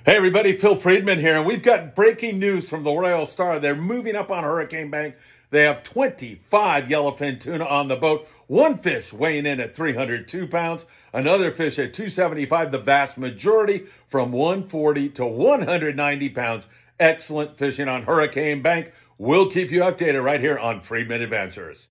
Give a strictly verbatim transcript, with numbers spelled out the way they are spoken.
Hey everybody, Phil Friedman here, and we've got breaking news from the Royal Star. They're moving up on Hurricane Bank. They have twenty-five yellowfin tuna on the boat. One fish weighing in at three hundred two pounds, another fish at two seventy-five, the vast majority from one forty to one hundred ninety pounds. Excellent fishing on Hurricane Bank. We'll keep you updated right here on Friedman Adventures.